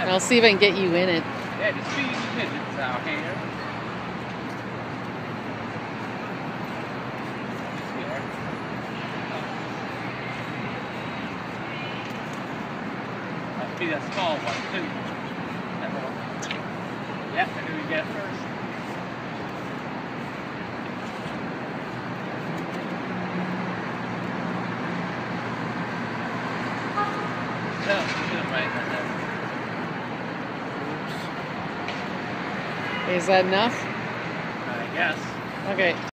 I'll see if I can get you in it. Yeah, just feed the midgets out here. Must be that small one too. Yep, I knew we'd get it first. No, right there. Is that enough? I guess. Okay.